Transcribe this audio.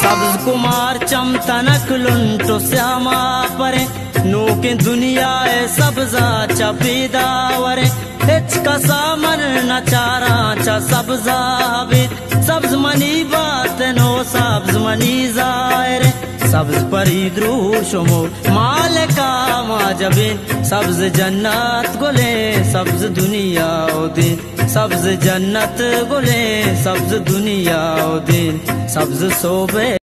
सब्ज कुमार चमतनक लुंटो श्यामा परे नोके दुनिया सब्जा चपीदावरे हिच का सामर न चारा चा सब्जा सब्ज मनी बात नो सब्ज मनी जायरे सब्ज परी द्रूशमो मालिका माजबिन सब्ज जन्नत गोले सब्ज दुनिया दिन सब्ज जन्नत गोले सब्ज दुनिया दिन सब्ज सोबे।